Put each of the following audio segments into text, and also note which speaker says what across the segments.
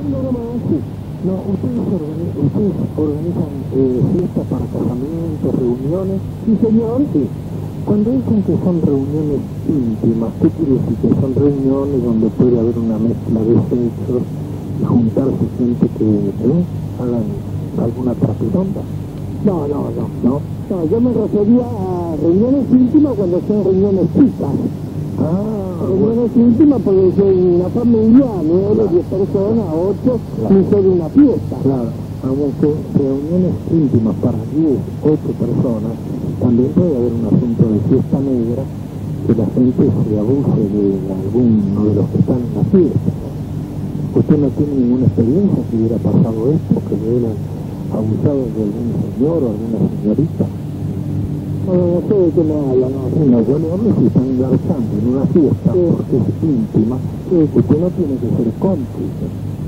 Speaker 1: nada más.
Speaker 2: Sí. No, ustedes organizan fiestas para casamientos, reuniones.
Speaker 1: Sí, señor.
Speaker 2: Sí. Cuando dicen que son reuniones íntimas, ¿qué quiere decir? Que son reuniones donde puede haber una mezcla de sexos y juntarse gente que hagan alguna trapironda.
Speaker 1: No,
Speaker 2: ¿No?
Speaker 1: yo me refería a reuniones íntimas cuando son reuniones chicas. Reuniones íntimas porque soy una familia, 9, 10 personas, 8, y soy una fiesta.
Speaker 2: Claro, aunque reuniones íntimas para 10, 8 personas, también puede haber un asunto de fiesta negra, que la gente se abuse de alguno de los que están en la fiesta. ¿Usted no tiene ninguna experiencia que hubiera pasado esto, que le hubieran abusado de algún señor o alguna señorita?
Speaker 1: No sé de qué me habla, no.
Speaker 2: No, yo le hablo si están garchando en una fiesta, porque es íntima, usted no tiene que ser cómplice.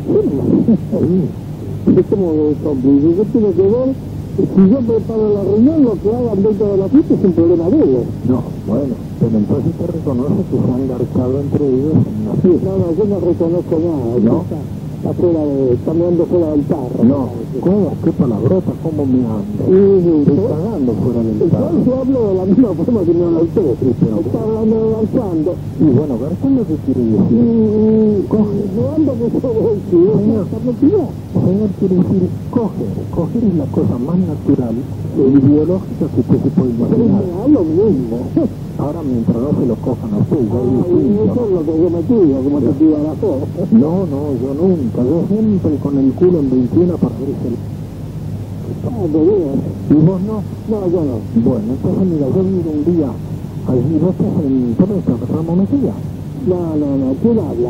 Speaker 1: Es como de cómplice. Yo tengo que ver, si yo preparo la reunión, lo que hagan dentro de la fiesta es un problema de ellos.
Speaker 2: No, bueno, pero entonces usted reconoce que se han garchado entre ellos en una fiesta.
Speaker 1: No, yo no reconozco nada.
Speaker 2: ¿No?
Speaker 1: Está caminando fuera del tarro.
Speaker 2: No, ¿cómo? ¿Qué palabrota? ¿Cómo me ando? Estoy cagando fuera del tarro.
Speaker 1: Yo hablo de la misma forma que me habla usted.
Speaker 2: Sí, pero
Speaker 1: Está hablando de garchando.
Speaker 2: y bueno, garchando, ¿qué quiere decir?
Speaker 1: No ando que se decir. Está metida.
Speaker 2: Señor, quiere decir coger. Coger es la cosa más natural y biológica que usted se puede imaginar.
Speaker 1: Es lo mismo.
Speaker 2: Ahora, mientras no se lo cojan a usted, ya es
Speaker 1: Eso
Speaker 2: distinto.
Speaker 1: es lo que yo me tiro, como te tira la cosa.
Speaker 2: No, yo nunca. Yo siempre con el culo en 21 para ver si el...
Speaker 1: Te digo.
Speaker 2: ¿Y vos no?
Speaker 1: No, yo no.
Speaker 2: Bueno, entonces mira, yo vi un día allí, vos estás en Torreta, Ramón Mejía.
Speaker 1: No, ¿quién habla?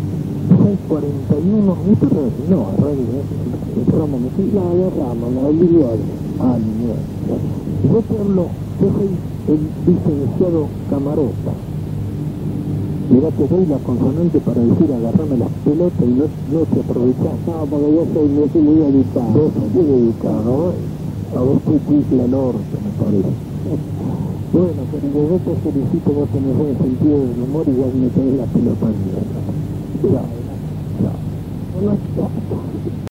Speaker 2: 641, no, Ramón Mejía.
Speaker 1: No es Ramos, no, es Liliano.
Speaker 2: Ah, mierda. Yo te hablo, yo soy el licenciado Camarota. Mira, te doy la consonante para decir agarrame las pelotas y no te aprovechás.
Speaker 1: No, porque yo soy muy educado.
Speaker 2: Vos sos muy educado, a vos te cumpla el orto, me parece. Bueno, pero yo te felicito, vos tenés buen sentido del humor y igual me tenés la pelota mierda. Chao. Chao.